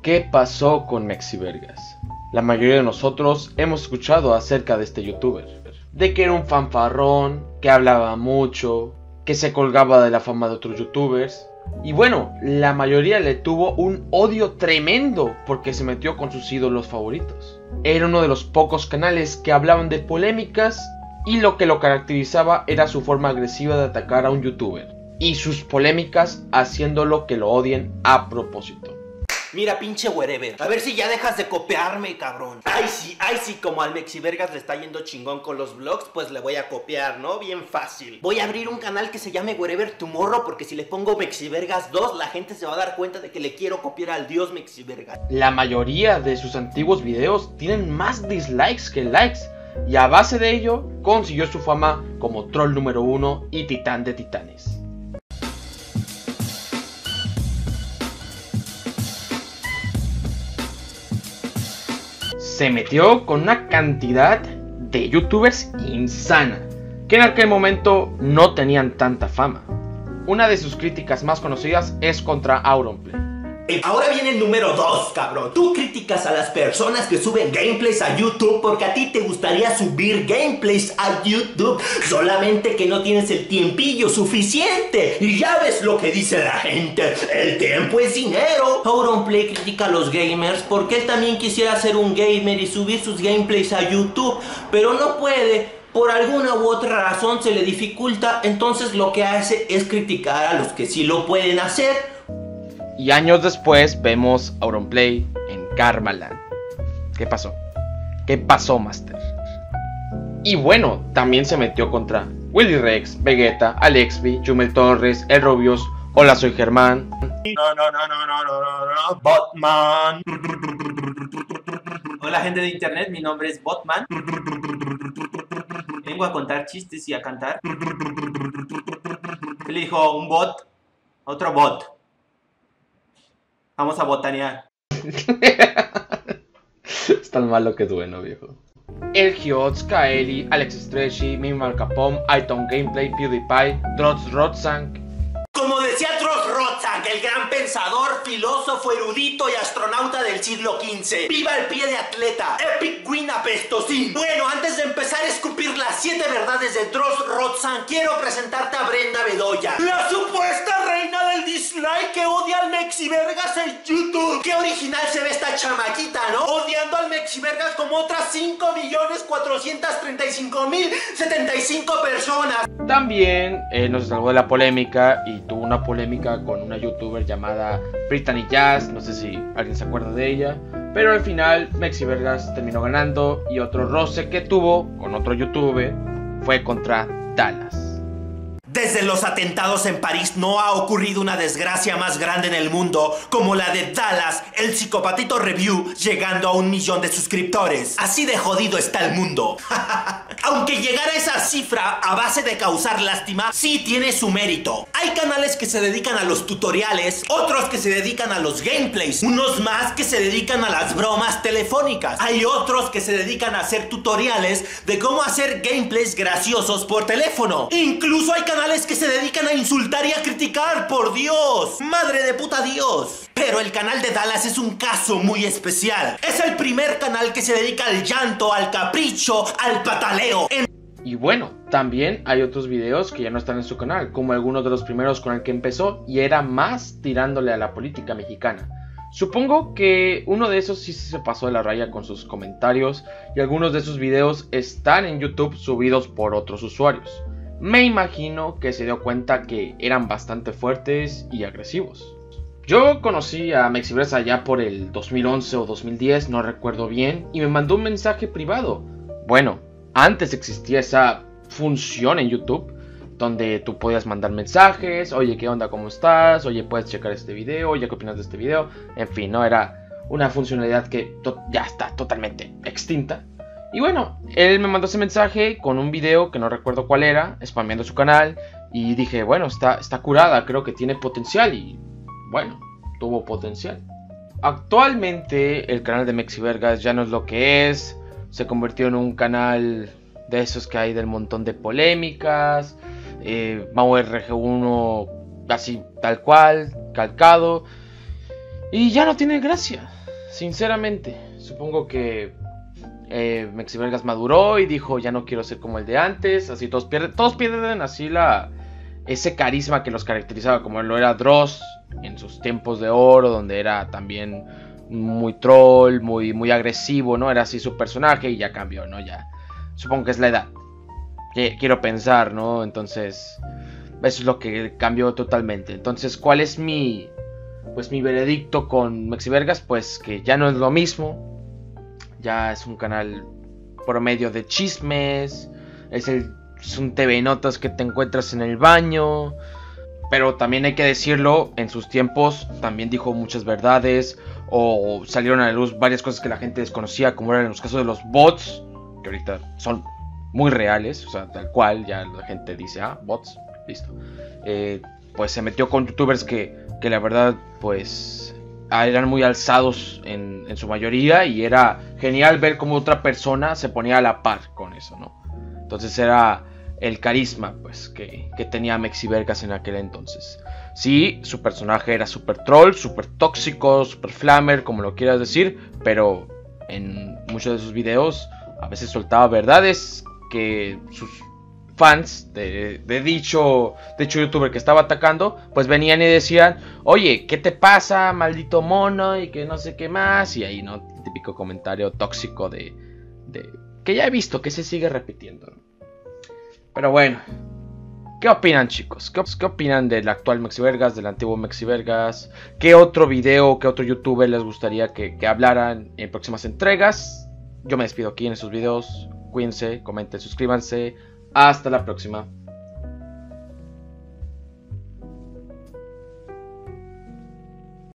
¿Qué pasó con Mexivergas? La mayoría de nosotros hemos escuchado acerca de este youtuber, de que era un fanfarrón, que hablaba mucho, que se colgaba de la fama de otros youtubers. Y bueno, la mayoría le tuvo un odio tremendo porque se metió con sus ídolos favoritos. Era uno de los pocos canales que hablaban de polémicas y lo que lo caracterizaba era su forma agresiva de atacar a un youtuber y sus polémicas haciéndolo que lo odien a propósito. Mira, pinche wherever, a ver si ya dejas de copiarme, cabrón. Ay sí, como al Mexivergas le está yendo chingón con los vlogs, pues le voy a copiar, ¿no? Bien fácil. Voy a abrir un canal que se llame Wherever Tomorrow, porque si le pongo Mexivergas 2, la gente se va a dar cuenta de que le quiero copiar al dios Mexivergas. La mayoría de sus antiguos videos tienen más dislikes que likes, y a base de ello consiguió su fama como troll número 1 y titán de titanes. Se metió con una cantidad de youtubers insana, que en aquel momento no tenían tanta fama. Una de sus críticas más conocidas es contra Auronplay. Ahora viene el número 2, cabrón. Tú criticas a las personas que suben gameplays a YouTube porque a ti te gustaría subir gameplays a YouTube, solamente que no tienes el tiempillo suficiente. Y ya ves lo que dice la gente, el tiempo es dinero. Auronplay critica a los gamers porque él también quisiera ser un gamer y subir sus gameplays a YouTube, pero no puede. Por alguna u otra razón se le dificulta, entonces lo que hace es criticar a los que sí lo pueden hacer. Y años después vemos Auronplay en Karmaland. ¿Qué pasó? ¿Qué pasó, Master? Y bueno, también se metió contra Willy Rex, Vegeta, Alexby, Jumel Torres, El Rubius, Hola soy Germán. No, Botman. Hola gente de internet, mi nombre es Botman. Vengo a contar chistes y a cantar. ¿Qué le dijo un bot a otro bot? Vamos a botanear. Es tan malo que es bueno, viejo. El Hiots, Kaeli, Alex Stretchy, Mimi Malcapom, Iton Gameplay, PewDiePie, Dross Rotzank. Como decía Dross Rotzank, el gran pensador, filósofo, erudito y astronauta del siglo XV. ¡Viva el pie de atleta! ¡Epic win apestosín! Bueno, antes de empezar a escupir las 7 verdades de Dross Rotzank, quiero presentarte a Brenda Bedoya, la supuesta reina del dislike que odia al Mexivergas en YouTube. ¡Qué original se ve esta chamaquita!, ¿no? Odiando al Mexivergas como otras 5.435.075 personas. También nos salvó de la polémica y tuvo una polémica con una youtuber llamada Brittany Jazz, no sé si alguien se acuerda de ella, pero al final Mexivergas terminó ganando y otro roce que tuvo con otro youtuber fue contra Dallas. Desde los atentados en París no ha ocurrido una desgracia más grande en el mundo como la de Dallas, el psicopatito review, llegando a 1 millón de suscriptores. Así de jodido está el mundo. Aunque llegar a esa cifra a base de causar lástima, sí tiene su mérito. Hay canales que se dedican a los tutoriales, otros que se dedican a los gameplays, unos más que se dedican a las bromas telefónicas. Hay otros que se dedican a hacer tutoriales de cómo hacer gameplays graciosos por teléfono. Incluso hay canales que se dedican a insultar y a criticar, por Dios. Madre de puta Dios. Pero el canal de Dallas es un caso muy especial. Es el primer canal que se dedica al llanto, al capricho, al pataleo. Y bueno, también hay otros videos que ya no están en su canal, como algunos de los primeros con el que empezó y era más tirándole a la política mexicana. Supongo que uno de esos sí se pasó de la raya con sus comentarios y algunos de sus videos están en YouTube subidos por otros usuarios. Me imagino que se dio cuenta que eran bastante fuertes y agresivos. Yo conocí a Mexivergas allá por el 2011 o 2010, no recuerdo bien, y me mandó un mensaje privado. Bueno, antes existía esa función en YouTube donde tú podías mandar mensajes, oye, ¿qué onda? ¿Cómo estás? Oye, ¿puedes checar este video? Oye, ¿qué opinas de este video? En fin, no era una funcionalidad que ya está totalmente extinta. Y bueno, él me mandó ese mensaje con un video que no recuerdo cuál era, spameando su canal. Y dije, bueno, está curada, creo que tiene potencial. Y bueno, tuvo potencial. Actualmente el canal de Mexivergas ya no es lo que es. Se convirtió en un canal de esos que hay del montón de polémicas. Mau RG1 así tal cual, calcado. Y ya no tiene gracia. sinceramente, supongo que Mexivergas maduró y dijo, ya no quiero ser como el de antes. Así todos pierden así ese carisma que los caracterizaba, como lo era Dross en sus tiempos de oro, donde era también muy troll, muy agresivo, ¿no? Era así su personaje y ya cambió, ¿no? Ya, supongo que es la edad, quiero pensar, ¿no? Entonces, eso es lo que cambió totalmente. Entonces, ¿cuál es mi veredicto con Mexivergas? Pues que ya no es lo mismo. Ya es un canal promedio de chismes. Es un TV Notas que te encuentras en el baño. Pero también hay que decirlo, en sus tiempos también dijo muchas verdades. O salieron a la luz varias cosas que la gente desconocía, como eran los casos de los bots, que ahorita son muy reales. O sea, tal cual, ya la gente dice, bots, listo. Pues se metió con youtubers que la verdad, pues eran muy alzados en su mayoría, y era genial ver cómo otra persona se ponía a la par con eso, ¿no? Entonces era el carisma, pues, que tenía Mexivergas en aquel entonces. Sí, su personaje era super troll, super tóxico, super flamer, como lo quieras decir, pero en muchos de sus videos a veces soltaba verdades que sus fans de dicho youtuber que estaba atacando, pues venían y decían, oye, ¿qué te pasa, maldito mono? Y que no sé qué más. Y ahí, ¿no? El típico comentario tóxico de que ya he visto que se sigue repitiendo, ¿no? Pero bueno, ¿qué opinan, chicos? ¿Qué opinan del actual Mexivergas, del antiguo Mexivergas? ¿Qué otro video, qué otro youtuber les gustaría que hablaran en próximas entregas? Yo me despido aquí en estos videos. Cuídense, comenten, suscríbanse. Hasta la próxima.